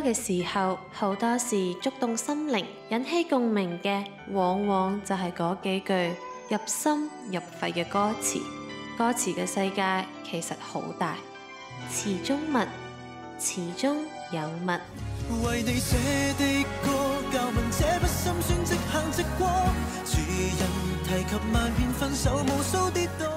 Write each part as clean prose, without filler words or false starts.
嘅時候，好多時觸動心靈、引起共鳴嘅，往往就係嗰幾句入心入肺嘅歌詞。歌詞嘅世界其實好大，詞中物，詞中有物。 為你寫的歌，教問這不心酸，即行即過，主人提及萬遍分手，無數跌倒。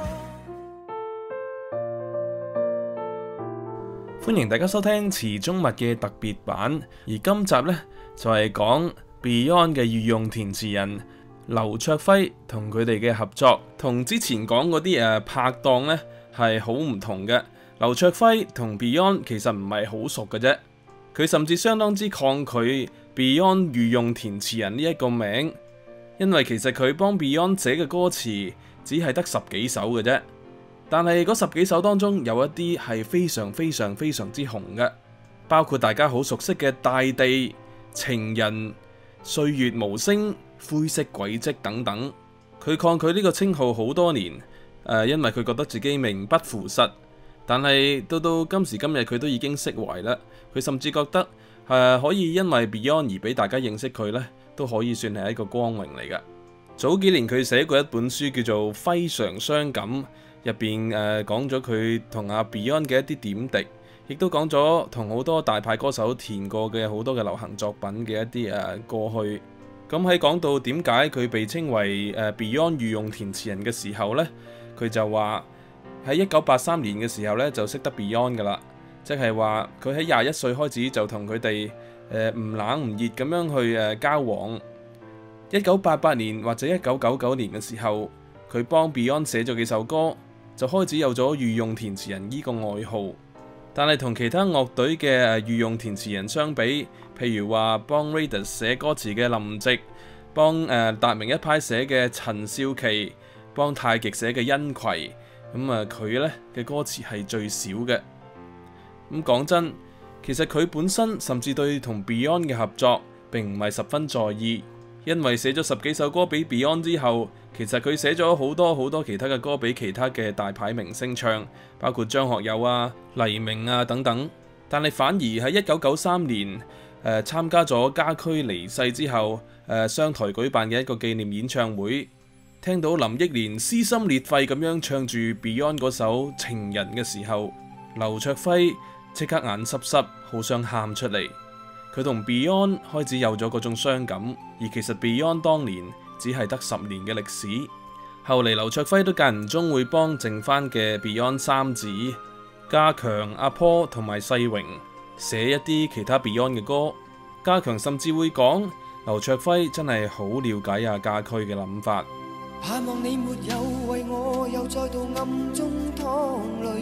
歡迎大家收聽詞中物嘅特別版，而今集呢，就係講 Beyond 嘅御用填詞人劉卓輝同佢哋嘅合作，同之前講嗰啲拍檔呢係好唔同嘅。劉卓輝同 Beyond 其實唔係好熟嘅啫，佢甚至相當之抗拒 Beyond 御用填詞人呢一個名，因為其實佢幫 Beyond 寫嘅歌詞只係得10幾首嘅啫。但係嗰10幾首當中有一啲係非常之紅嘅，包括大家好熟悉嘅《大地》、《情人》、《歲月無聲》、《灰色軌跡》等等。佢抗拒呢個稱號好多年，因為佢覺得自己名不符實。但係到今時今日佢都已經釋懷啦。佢甚至覺得可以因為 Beyond 而俾大家認識佢呢，都可以算係一個光榮嚟㗎。早幾年佢寫過一本書叫做《非常傷感》。入邊講咗佢同阿 Beyond 嘅一啲點滴，亦都講咗同好多大牌歌手填過嘅好多嘅流行作品嘅一啲過去。咁喺講到點解佢被稱為Beyond 御用填詞人嘅時候呢，佢就話喺1983年嘅時候呢，就識得 Beyond 噶啦，即係話佢喺21歲開始就同佢哋唔冷唔熱咁樣去交往。1988年或者1999年嘅時候，佢幫 Beyond 寫咗幾首歌，就開始有咗御用填詞人呢個外號。但係同其他樂隊嘅御用填詞人相比，譬如話幫 Raidas 寫歌詞嘅林夕，幫達明一派寫嘅陳少琪，幫太極寫嘅因葵，咁佢呢嘅歌詞係最少嘅。咁講真，其實佢本身甚至對同 Beyond 嘅合作並唔係十分在意，因為寫咗10幾首歌俾 Beyond 之後，其實佢寫咗好多其他嘅歌俾其他嘅大牌明星唱，包括張學友啊、黎明啊等等。但係反而喺1993年參加咗家駒離世之後商台舉辦嘅一個紀念演唱會，聽到林憶蓮撕心裂肺咁樣唱住 Beyond 嗰首《情人》嘅時候，劉卓輝即刻眼濕濕，好想喊出嚟。佢同 Beyond 開始有咗嗰種傷感，而其實 Beyond 當年只係得10年嘅歷史。後嚟劉卓輝都間唔中會幫剩翻嘅 Beyond 三子家強、阿坡同埋世榮寫一啲其他 Beyond 嘅歌。家強甚至會講劉卓輝真係好了解阿家駒嘅諗法。 盼望你沒有為我又再度暗中淌淚，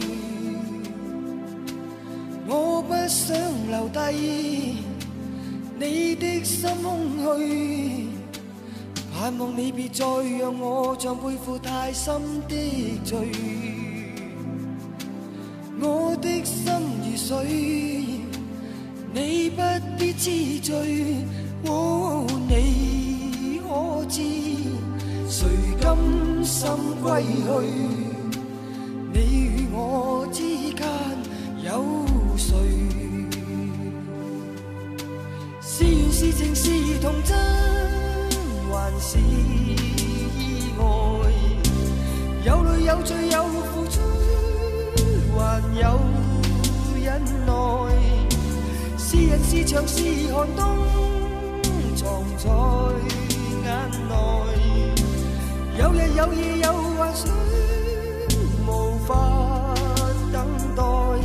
我不想留低你的心空虛，盼望你別再讓我像背負太深的罪，我的心如水，你不必知罪，你可知誰甘心歸去，你與我之間有誰？是緣是情是童真，還是意外？有淚有罪有付出，還有忍耐。是人是牆是寒冬，藏在眼內。有日有夜有幻想，無法等待。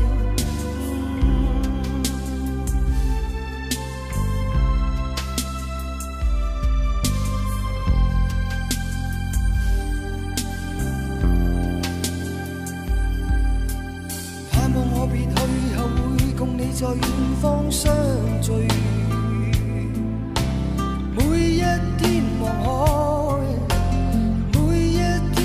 在遠方相聚，每一天望海，每一天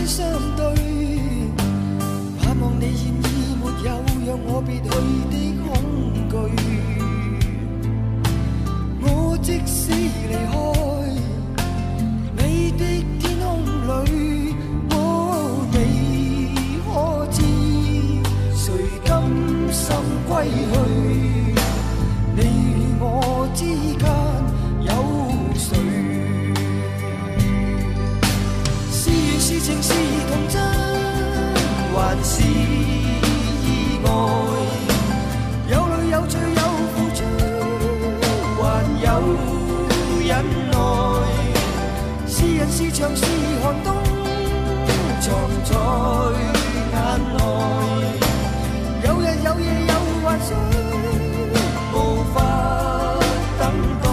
情是童真還是意外？有淚有罪有付出，還有忍耐。是人是牆是寒冬，藏在眼內。有日有夜有幻想，無法等待。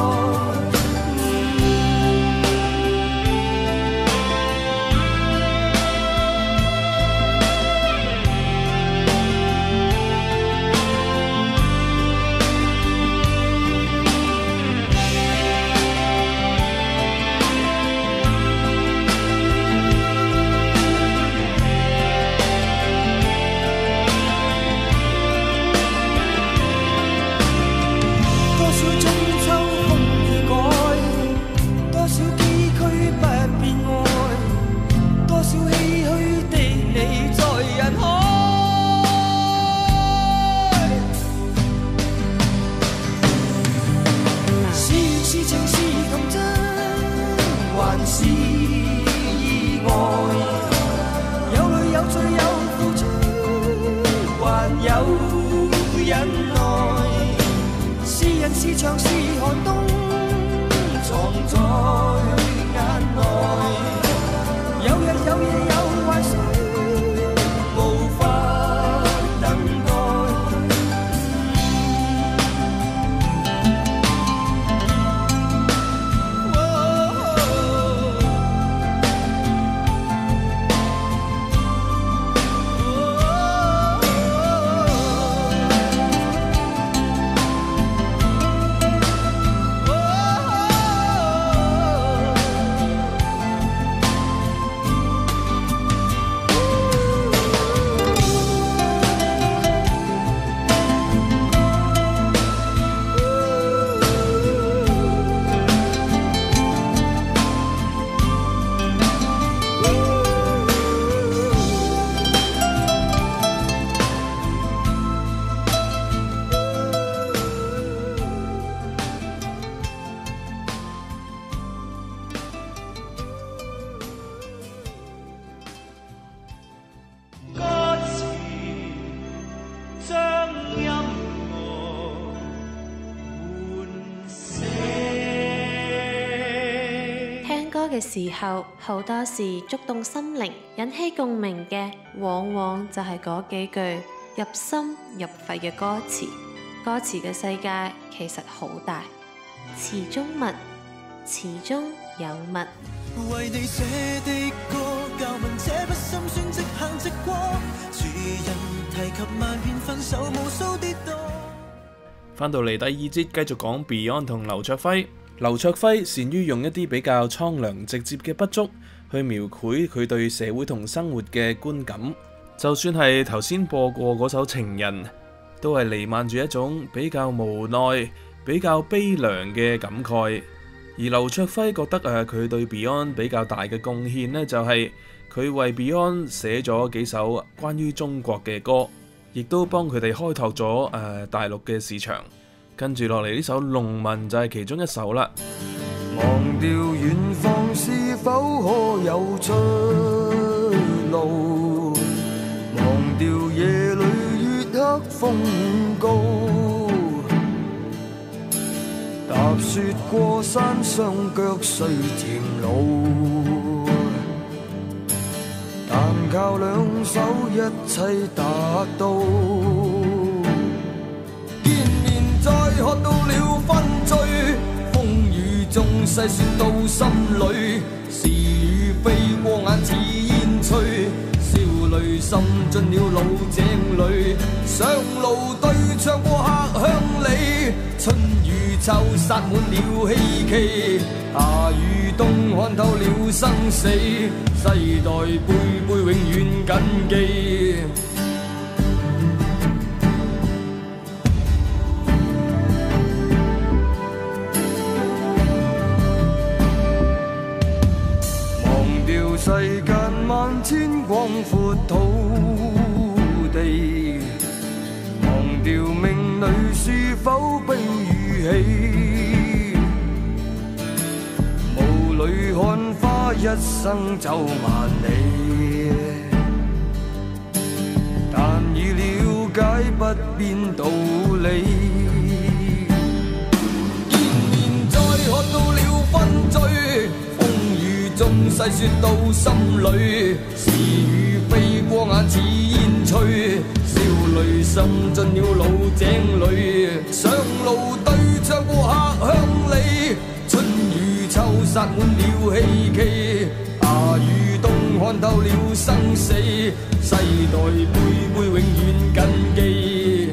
是意外，有淚有罪有付出，還有忍耐。是人是牆是寒冬，藏在眼內。有日有夜有幻想，無法等待。 嘅時候，好多時觸動心靈、引起共鳴嘅，往往就係嗰幾句入心入肺嘅歌詞。歌詞嘅世界其實好大，詞中物，詞中有物。 為你寫的歌，教問這不心酸，即行即過。主人提及萬遍分手，無數跌倒。 翻到嚟第二節，繼續講 Beyond 同劉卓輝。劉卓輝善於用一啲比較蒼涼直接嘅筆觸去描繪佢對社會同生活嘅觀感，就算係頭先播過嗰首《情人》，都係瀰漫住一種比較無奈、比較悲涼嘅感慨。而劉卓輝覺得佢對 Beyond 比較大嘅貢獻呢，就係佢為 Beyond 寫咗幾首關於中國嘅歌，亦都幫佢哋開拓咗大陸嘅市場。跟住落嚟呢首《農民》就係其中一首啦。 忘掉遠方是否可有出路？忘掉夜裏月黑風高，踏雪過山，雙腳雖漸老，但靠兩手一切達到。再喝到了分醉，風雨中細算到心裏，是與非過眼似煙吹，笑淚滲進了老井裏，上路對唱過客鄉里，春與秋撒滿了希冀，夏與冬看透了生死，世代輩輩永遠謹記。世間萬千廣闊土地，忘掉命裏是否悲與喜，霧裏看花一生走萬里，但已了解不變道理。見面再喝到了昏醉，風雨中細說到心裏，是與非過眼似煙吹，笑淚滲進了老井裏，上路對唱過客鄉里。春與秋撒滿了希冀，夏與冬看透了生死，世代輩輩永遠謹記。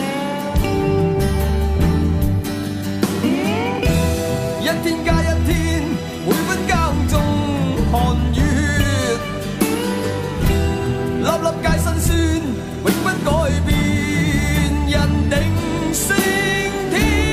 一天加一天，每分耕種汗與血，粒粒皆辛酸，永不改變，人定勝天。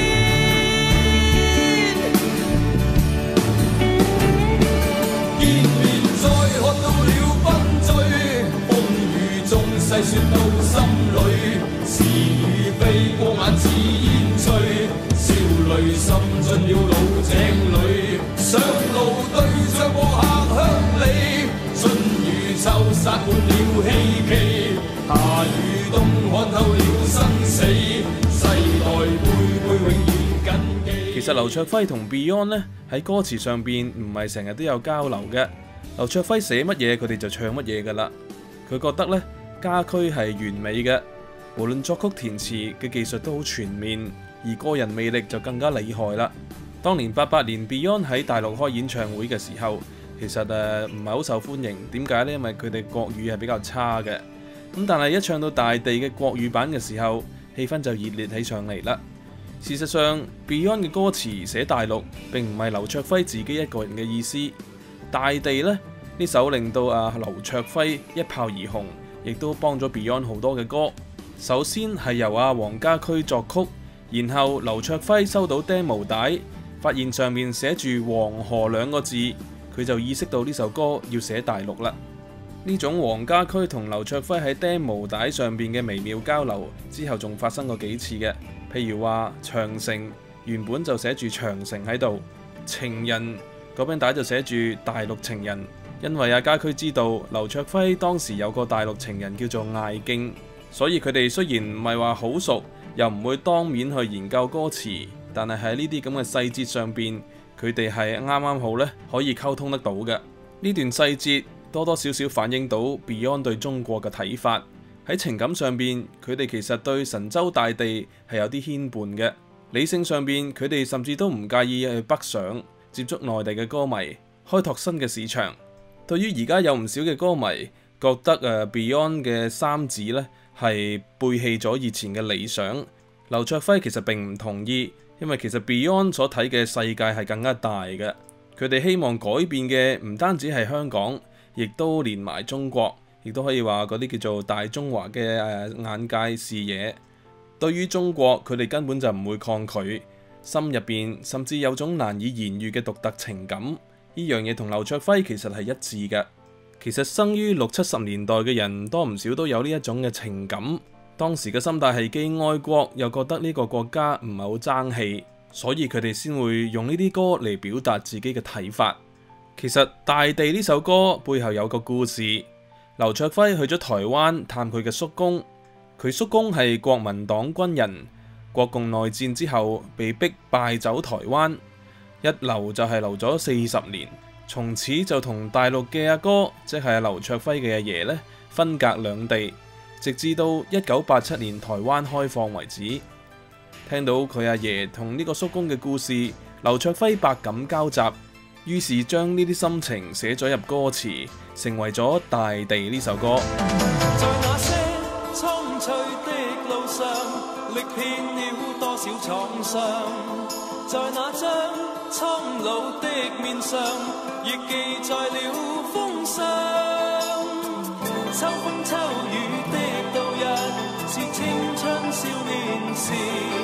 細說到心裏，是與非過眼似煙吹，笑淚滲進了老井裏，上路對唱過客鄉里，春與秋撒滿了希冀，夏與冬看透了生死，世代輩輩永遠謹記。 其實劉卓輝同 Beyond 呢喺歌詞上邊唔係成日都有交流嘅，劉卓輝寫乜嘢佢哋就唱乜嘢㗎啦。佢覺得呢，家駒係完美嘅，無論作曲填詞嘅技術都好全面，而個人魅力就更加厲害啦。當年88年 Beyond 喺大陸開演唱會嘅時候，其實唔係好受歡迎。點解呢？因為佢哋國語係比較差嘅。咁但係一唱到大地嘅國語版嘅時候，氣氛就熱烈起上嚟啦。事實上 Beyond 嘅歌詞寫大陸並唔係劉卓輝自己一個人嘅意思。大地呢首令到劉卓輝一炮而紅，亦都幫咗 Beyond 好多嘅歌。首先係由黃家駒作曲，然後劉卓輝收到 demo 帶，發現上面寫住黃河兩個字，佢就意識到呢首歌要寫大陸啦。呢種黃家駒同劉卓輝喺 demo 帶上邊嘅微妙交流，之後仲發生過幾次嘅。譬如話長城原本就寫住長城喺度，情人嗰邊帶就寫住大陸情人。因為家駒知道劉卓輝當時有個大陸情人叫做艾敬，所以佢哋雖然唔係話好熟，又唔會當面去研究歌詞，但係喺呢啲咁嘅細節上邊，佢哋係啱啱好呢可以溝通得到嘅。呢段細節多多少少反映到 Beyond 對中國嘅睇法。喺情感上邊，佢哋其實對神州大地係有啲牽絆嘅。理性上邊，佢哋甚至都唔介意去北上接觸內地嘅歌迷，開拓新嘅市場。對於而家有唔少嘅歌迷覺得Beyond 嘅三子呢係背棄咗以前嘅理想，劉卓輝其實並唔同意，因為其實 Beyond 所睇嘅世界係更加大嘅。佢哋希望改變嘅唔單止係香港，亦都連埋中國，亦都可以話嗰啲叫做大中華嘅眼界視野。對於中國，佢哋根本就唔會抗拒，心入邊甚至有種難以言喻嘅獨特情感。呢樣嘢同劉卓輝其實係一致嘅。其實生於60、70年代嘅人多唔少都有呢一種嘅情感。當時嘅心態係既愛國又覺得呢個國家唔係好爭氣，所以佢哋先會用呢啲歌嚟表達自己嘅睇法。其實《大地》呢首歌背後有個故事。劉卓輝去咗台灣探佢嘅叔公，佢叔公係國民黨軍人，國共內戰之後被逼敗走台灣。一留就係留咗40年，從此就同大陸嘅阿哥，即係劉卓輝嘅阿爺呢，分隔兩地，直至到1987年台灣開放為止。聽到佢阿爺同呢個叔公嘅故事，劉卓輝百感交集，於是將呢啲心情寫咗入歌詞，成為咗《大地》呢首歌。 在那些蒼翠的路上，歷遍了多少創傷，在那張蒼老的面上，亦記載了風霜。秋風秋雨的度日，是青春少年時，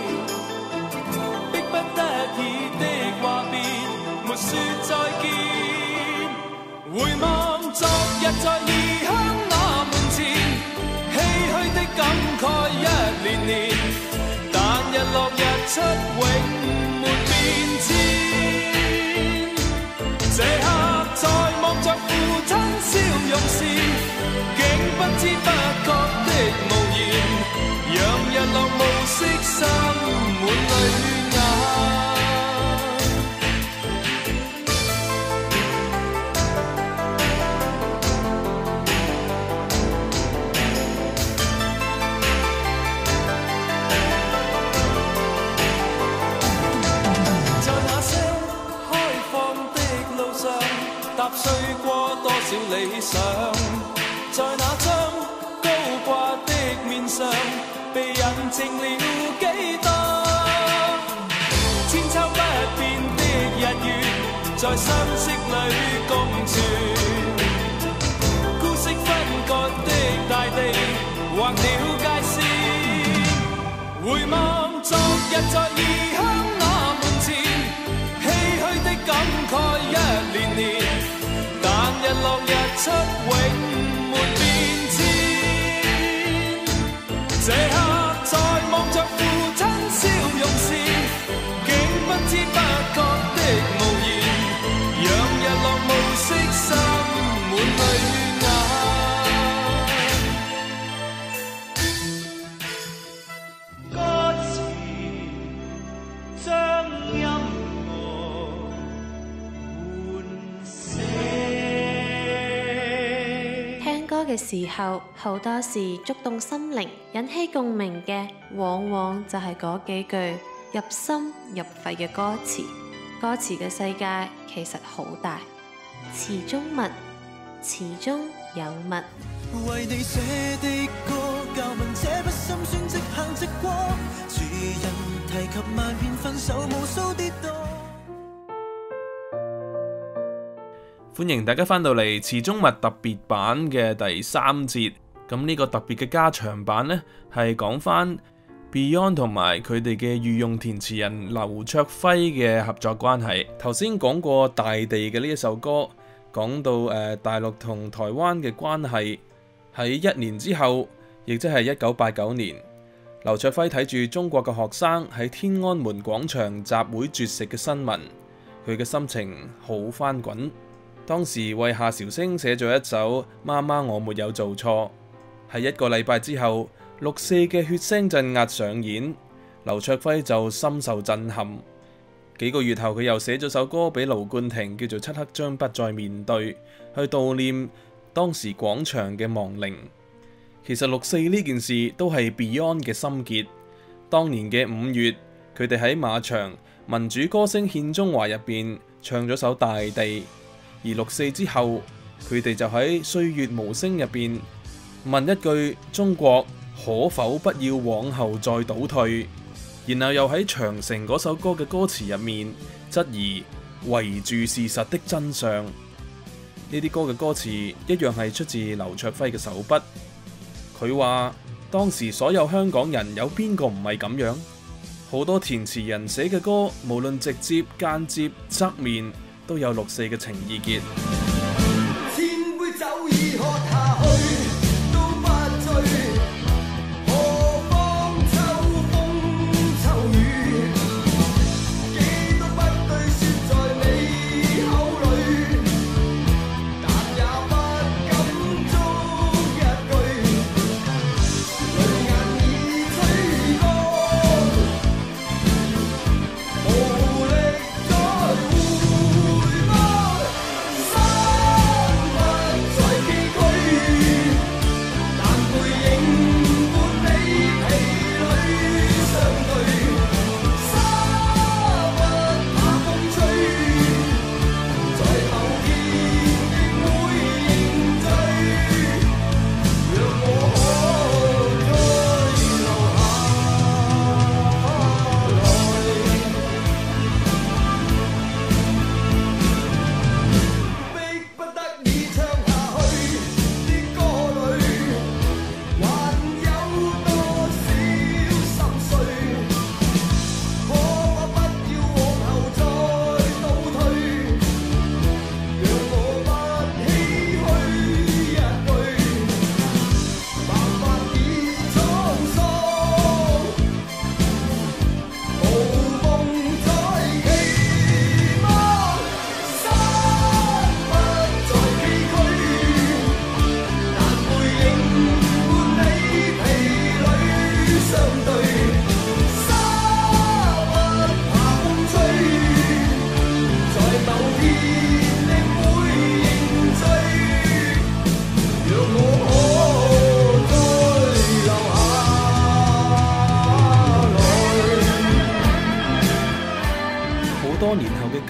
迫不得已的話別，沒說再見。回望昨日在異鄉那門前，唏噓的感慨一年年，但日落日出永沒變遷。這刻在知不覺的無言，讓日落暮色滲滿淚眼。踏碎過多少理想，在那張高掛的面上，被印證了幾多？千秋不變的日月，在相識裏共存。孤色分割的大地，劃了界線。回望昨日在異鄉那門前，唏噓的感慨一年年。日落日出永沒變遷，這刻在望着父親笑容時，竟不知不覺的無言，讓日落暮色滲滿淚眼。歌詞將音樂喚醒。 歌嘅時候，好多時觸動心靈、引起共鳴嘅，往往就係嗰幾句入心入肺嘅歌詞。歌詞嘅世界其實好大，詞中物，詞中有物。 為你寫的歌，教問這不心酸，即行即過，主人提及萬遍分手，無數跌倒。 歡迎大家翻到嚟詞中物特別版嘅第3節。咁呢個特別嘅加長版呢，係講翻 Beyond 同埋佢哋嘅御用填詞人劉卓輝嘅合作關係。頭先講過大地嘅呢一首歌，講到大陸同台灣嘅關係。喺1年之後，亦即係1989年，劉卓輝睇住中國嘅學生喺天安門廣場集會絕食嘅新聞，佢嘅心情好翻滾。當時為夏韶聲寫咗一首《媽媽我沒有做錯》。喺1個禮拜之後，6·4嘅血腥鎮壓上演，劉卓輝就深受震撼。幾個月後，佢又寫咗首歌俾盧冠廷，叫做《漆黑將不再面對》，去悼念當時廣場嘅亡靈。其實6·4呢件事都係 Beyond 嘅心結。當年嘅5月，佢哋喺馬場民主歌聲獻中華入邊唱咗首《大地》。而6·4之後，佢哋就喺歲月無聲入邊問一句：中國可否不要往後再倒退？然後又喺長城嗰首歌嘅歌詞入面質疑圍住事實的真相。呢啲歌嘅歌詞一樣係出自劉卓輝嘅手筆。佢話當時所有香港人有邊個唔係咁樣？好多填詞人寫嘅歌，無論直接間接側面，都有6·4嘅情意結。 千杯酒已喝下去，都不醉，何況秋風秋雨，幾多不對說在你口裏，但也不敢觸一句，淚眼已吹乾，無力再回望。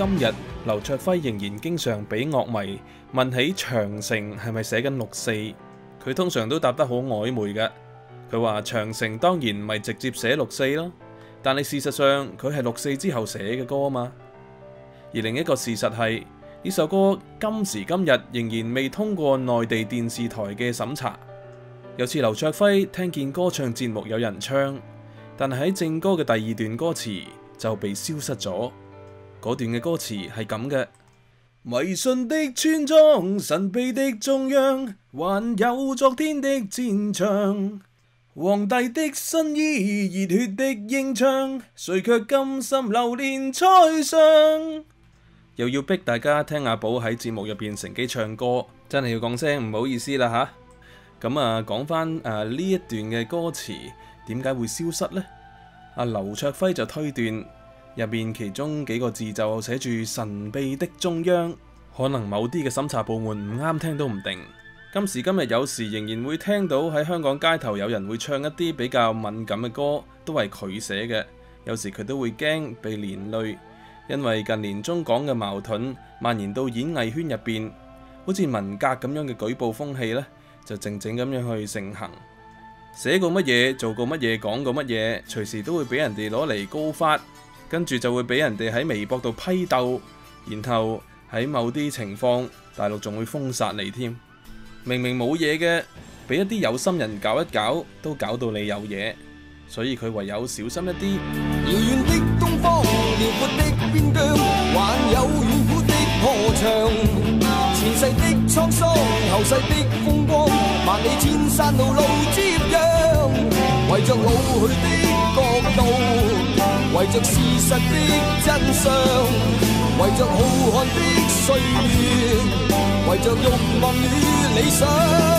今日，劉卓輝仍然經常俾樂迷問起長城係咪寫緊64，佢通常都答得好曖昧嘅。佢話長城當然唔係直接寫64咯，但係事實上佢係64之後寫嘅歌啊嘛。而另一個事實係呢首歌今時今日仍然未通過內地電視台嘅審查。有次劉卓輝聽見歌唱節目有人唱，但係喺正歌嘅第二段歌詞就被消失咗。嗰段嘅歌詞係咁嘅：迷信的村莊，神秘的中央，還有昨天的戰場，皇帝的新衣，熱血的英槍，誰卻甘心流連塞上。又要逼大家聽阿寶喺節目入邊乘機唱歌，真係要講聲唔好意思啦吓。咁講翻呢一段嘅歌詞點解會消失呢？劉卓輝就推斷入面其中幾個字就寫住神秘的中央，可能某啲嘅審查部門唔啱聽都唔定。今時今日有時仍然會聽到喺香港街頭有人會唱一啲比較敏感嘅歌，都係佢寫嘅。有時佢都會驚被連累，因為近年中港嘅矛盾蔓延到演藝圈入邊，好似文革咁樣嘅舉報風氣呢，就靜靜咁樣去盛行。寫過乜嘢，做過乜嘢，講過乜嘢，隨時都會俾人哋攞嚟告發，跟住就會俾人哋喺微博度批鬥，然後喺某啲情況大陸仲會封殺你添。明明冇嘢嘅，俾一啲有心人搞一搞，都搞到你有嘢，所以佢唯有小心一啲。 遙遠的東方，遼闊的邊疆，還有遠古的河牆，前世的滄桑，後世的風光，萬里千山路路接壤，為着老去的國度，為着事實的真相，為着浩瀚的歲月，為着慾望與理想。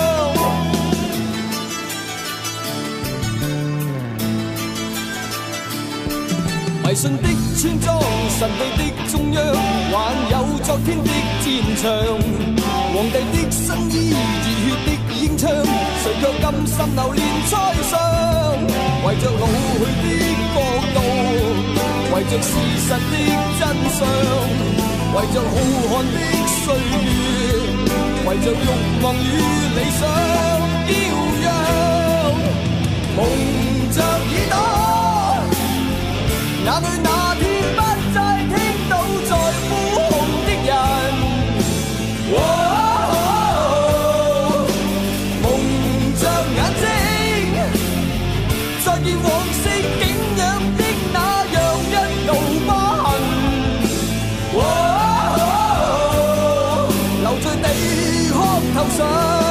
迷信的村莊，神秘的中央，還有昨天的戰場，皇帝的新衣，熱血的英槍，誰卻甘心流連塞上？為着老去的國度，為着事實的真相，為着浩瀚的歲月，為着慾望與理想，驕陽蒙着耳朵。哪裏那天不再聽到在呼號的人，蒙着眼睛，再見往昔景仰的那樣一道疤痕，留在地殼頭上。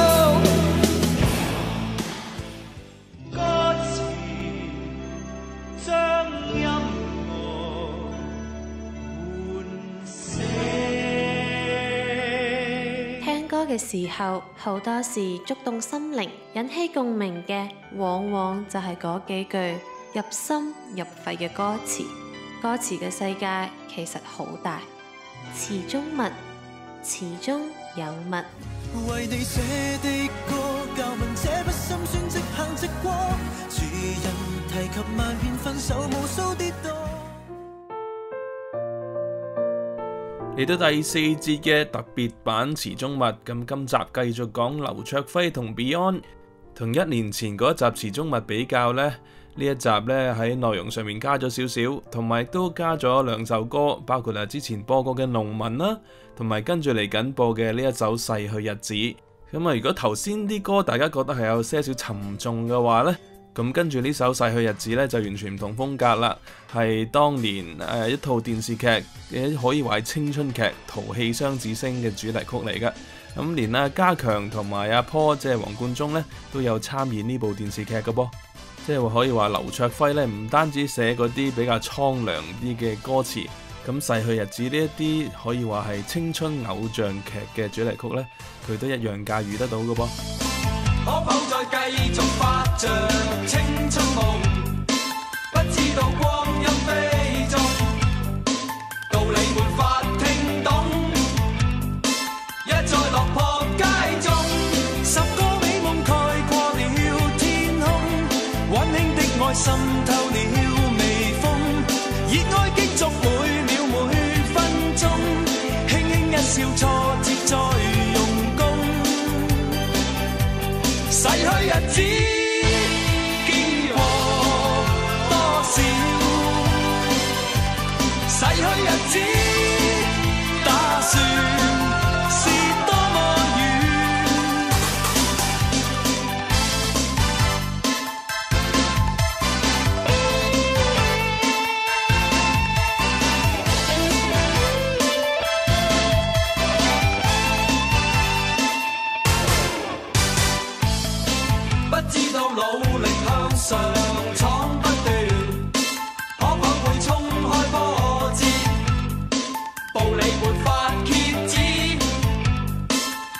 嘅時候，好多時觸動心靈、引起共鳴嘅，往往就係嗰幾句入心入肺嘅歌詞。歌詞嘅世界其實好大，詞中物，詞中有物。 為你寫的歌，教問這不心酸，即行即過，主人提及萬遍分手，無數跌倒。 嚟到第四節嘅特別版詞中物，咁今集繼續講劉卓輝同 Beyond， 同一年前嗰一集詞中物比較呢，呢一集呢喺內容上面加咗少少，同埋都加咗兩首歌，包括之前播過嘅農民啦，同埋跟住嚟緊播嘅呢一首逝去日子。咁如果頭先啲歌大家覺得係有些少沉重嘅話呢，咁跟住呢首逝去日子呢，就完全唔同風格啦，係當年一套電視劇，可以話係青春劇《淘氣雙子星》嘅主題曲嚟嘅。咁連家強同埋阿坡即係黃貫中呢，都有參演呢部電視劇嘅噃。即係可以話劉卓輝呢，唔單止寫嗰啲比較蒼涼啲嘅歌詞，咁逝去日子呢一啲可以話係青春偶像劇嘅主題曲呢，佢都一樣駕馭得到嘅噃。 可否再繼續發着青春夢？不知道光陰飛縱，道理沒法聽懂，一再落魄街中，10個美夢蓋過了天空，溫馨的愛滲透了微風，熱愛競逐每秒每分鐘。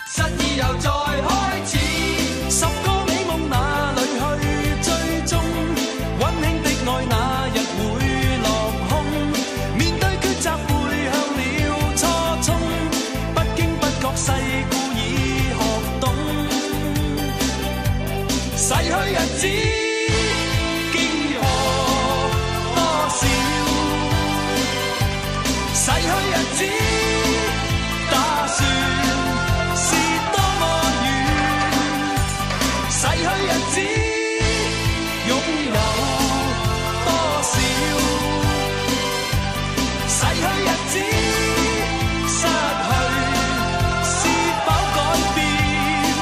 失意又再開始。十個美夢哪裏去追蹤？溫馨的愛那日會落空？面對抉擇背向了初衷，不經不覺世故已學懂。逝去日子經過多少？逝去日子打算是多麼遠？逝去日子擁有多少？逝去日子失去是否改變？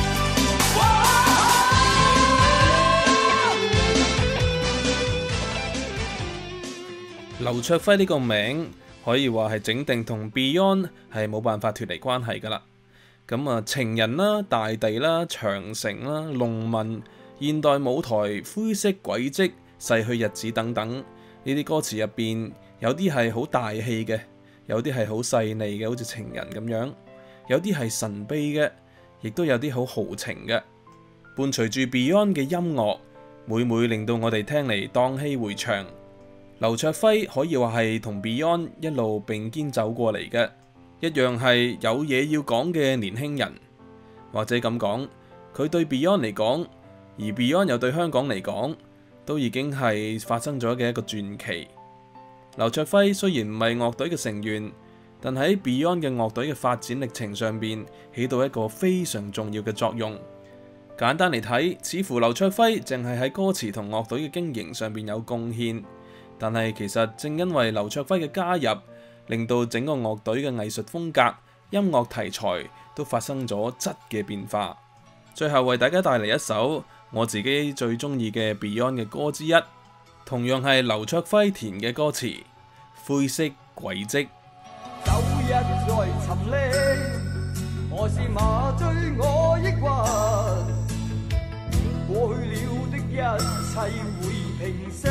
劉卓輝呢個名可以話係整定同 Beyond 係冇辦法脫離關係㗎啦。咁啊，情人啦、大地啦、長城啦、農民、現代舞台、灰色軌跡、逝去日子等等，呢啲歌詞入邊有啲係好大氣嘅，有啲係好細膩嘅，好似情人咁樣；有啲係神秘嘅，亦都有啲好豪情嘅。伴隨住 Beyond 嘅音樂，每每令到我哋聽嚟蕩氣迴腸。劉卓輝可以話係同 Beyond 一路並肩走過嚟嘅，一樣係有嘢要講嘅年輕人，或者咁講，佢對 Beyond 嚟講，而 Beyond 又對香港嚟講，都已經係發生咗嘅一個傳奇。劉卓輝雖然唔係樂隊嘅成員，但喺 Beyond 嘅樂隊嘅發展歷程上邊，起到一個非常重要嘅作用。簡單嚟睇，似乎劉卓輝淨係喺歌詞同樂隊嘅經營上邊有貢獻。但係其實正因為劉卓輝嘅加入，令到整個樂隊嘅藝術風格、音樂題材都發生咗質嘅變化。最後為大家帶嚟一首我自己最中意嘅 Beyond 嘅歌之一，同樣係劉卓輝填嘅歌詞《灰色軌跡》。 舊日在沉溺，何時麻醉我抑鬱？過去了的一切會平息。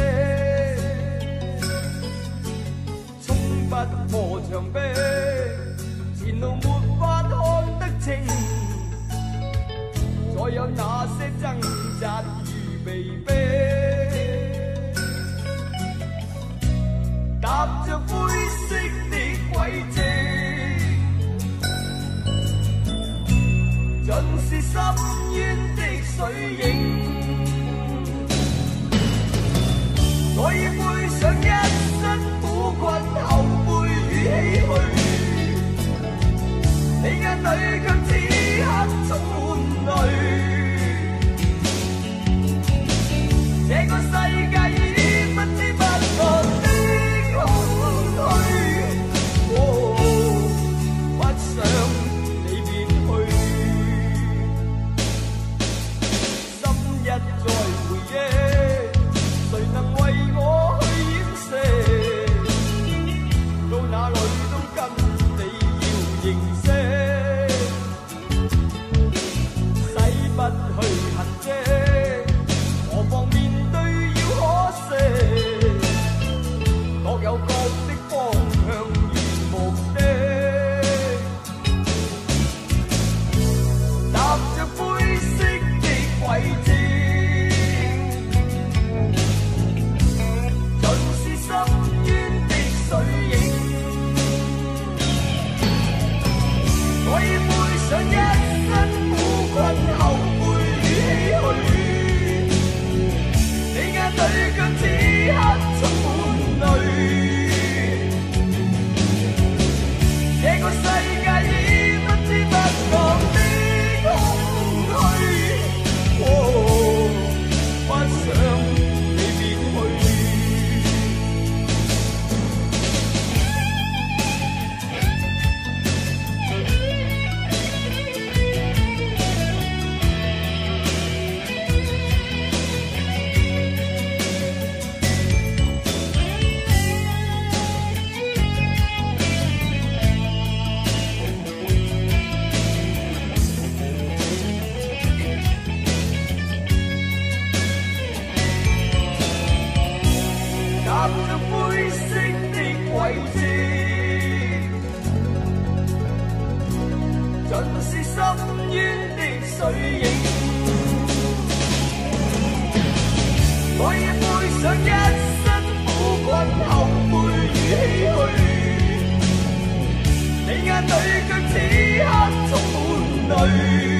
不破牆壁，前路沒法看得清，再有那些掙扎與被逼，踏着灰色的軌跡，盡是深淵的水影，我已背上一身苦困後唏噓，你眼裏卻此刻充滿淚，這個世界已不知不覺的空虛，不想你變去，心一再回憶，誰能為我去掩飾？哪裏都跟你要認識， 是深淵的水影。我已背上一身苦困、後悔與唏噓，你眼裏卻此刻充滿淚。